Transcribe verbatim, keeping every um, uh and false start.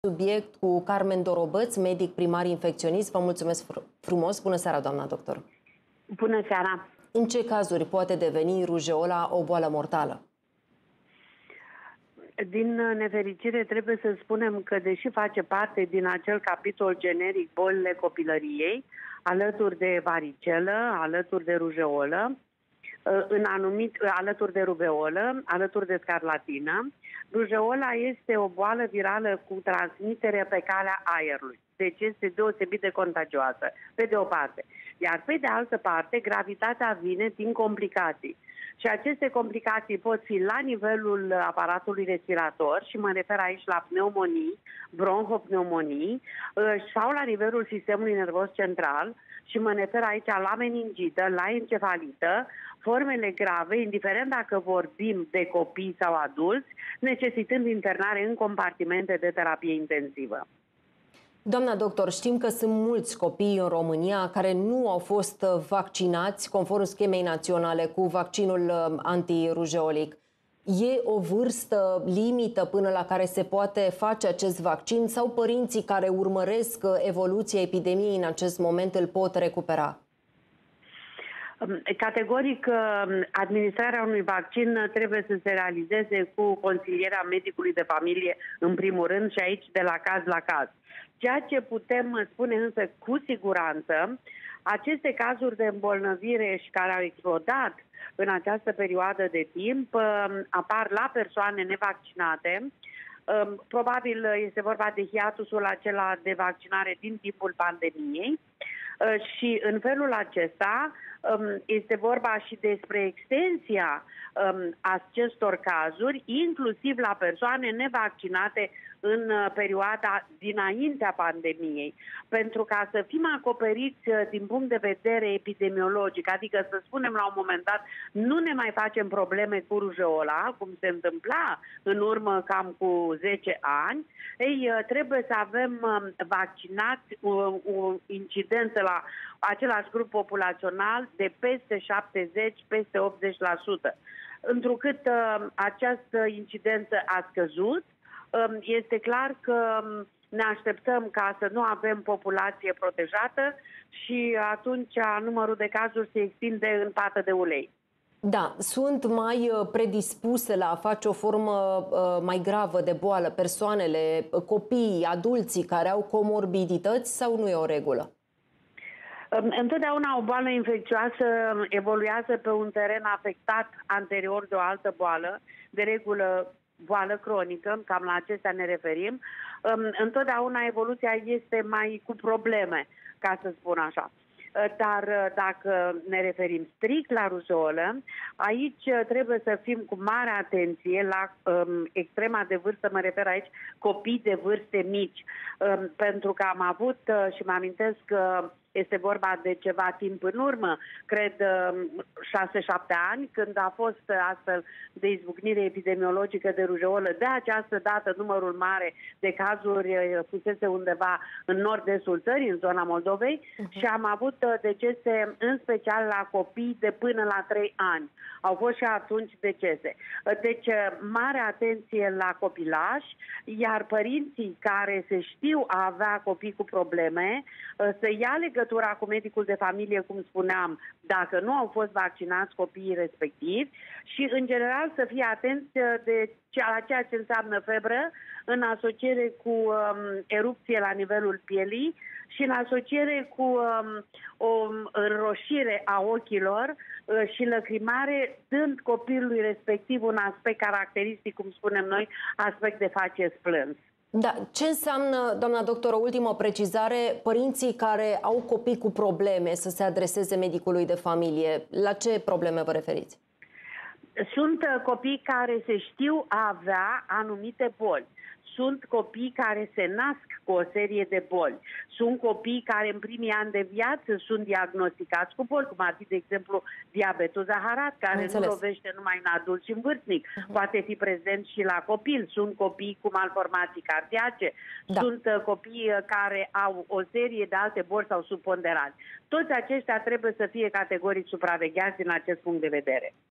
Subiect cu Carmen Dorobăț, medic primar infecționist. Vă mulțumesc fr frumos. Bună seara, doamna doctor. Bună seara. În ce cazuri poate deveni rujeola o boală mortală? Din nefericire trebuie să spunem că, deși face parte din acel capitol generic bolile copilăriei, alături de varicelă, alături de rujeolă, în anumit, alături de rubeolă, alături de scarlatină, rujeola este o boală virală cu transmitere pe calea aerului. Deci este deosebit de contagioasă, pe de o parte. Iar pe de altă parte, gravitatea vine din complicații. Și aceste complicații pot fi la nivelul aparatului respirator, și mă refer aici la pneumonii, bronhopneumonii, sau la nivelul sistemului nervos central, și mă refer aici la meningită, la encefalită, formele grave, indiferent dacă vorbim de copii sau adulți, necesitând internare în compartimente de terapie intensivă. Doamna doctor, știm că sunt mulți copii în România care nu au fost vaccinați conform schemei naționale cu vaccinul antirujeolic. E o vârstă limită până la care se poate face acest vaccin sau părinții care urmăresc evoluția epidemiei în acest moment îl pot recupera? Categoric, administrarea unui vaccin trebuie să se realizeze cu consilierea medicului de familie, în primul rând, și aici de la caz la caz. Ceea ce putem spune însă cu siguranță, aceste cazuri de îmbolnăvire și care au explodat în această perioadă de timp apar la persoane nevaccinate. Probabil este vorba de hiatusul acela de vaccinare din timpul pandemiei și în felul acesta este vorba și despre extensia acestor cazuri, inclusiv la persoane nevaccinate în perioada dinaintea pandemiei. Pentru ca să fim acoperiți din punct de vedere epidemiologic, adică să spunem la un moment dat, nu ne mai facem probleme cu rujeola, cum se întâmpla în urmă cam cu zece ani, ei, trebuie să avem vaccinați o, o incidență la același grup populațional de peste șaptezeci, peste optzeci la sută. Întrucât această incidență a scăzut, este clar că ne așteptăm ca să nu avem populație protejată și atunci numărul de cazuri se extinde în pată de ulei. Da, sunt mai predispuse la a face o formă mai gravă de boală persoanele, copiii, adulții care au comorbidități, sau nu e o regulă? Întotdeauna o boală infecțioasă evoluează pe un teren afectat anterior de o altă boală, de regulă boală cronică, cam la acestea ne referim. Întotdeauna evoluția este mai cu probleme, ca să spun așa. Dar dacă ne referim strict la rujeolă, aici trebuie să fim cu mare atenție la um, extrema de vârstă, mă refer aici copii de vârste mici, um, pentru că am avut uh, și mă amintesc că este vorba de ceva timp în urmă, cred șase șapte ani, când a fost astfel de izbucnire epidemiologică de rujeolă. De această dată numărul mare de cazuri fusese undeva în nord-estul țării, în zona Moldovei, uh-huh. și am avut decese în special la copii de până la trei ani. Au fost și atunci decese. Deci, mare atenție la copilași, iar părinții care se știu a avea copii cu probleme, să ia legătura cu medicul de familie, cum spuneam, dacă nu au fost vaccinați copiii respectivi și, în general, să fie atenți de la ceea ce înseamnă febră, în asociere cu um, erupție la nivelul pielii și în asociere cu um, o înroșire a ochilor uh, și lăcrimare, dând copilului respectiv un aspect caracteristic, cum spunem noi, aspect de facies plâns. Da. Ce înseamnă, doamna doctor, o ultimă precizare, părinții care au copii cu probleme să se adreseze medicului de familie? La ce probleme vă referiți? Sunt copii care se știu a avea anumite boli. Sunt copii care se nasc cu o serie de boli. Sunt copii care în primii ani de viață sunt diagnosticați cu boli, cum ar fi, de exemplu, diabetul zaharat, care nu lovește numai în adult și în vârstnic. Uh-huh. Poate fi prezent și la copil. Sunt copii cu malformații cardiace. Da. Sunt uh, copii care au o serie de alte boli sau subponderați. Toți aceștia trebuie să fie categoric supravegheați din acest punct de vedere.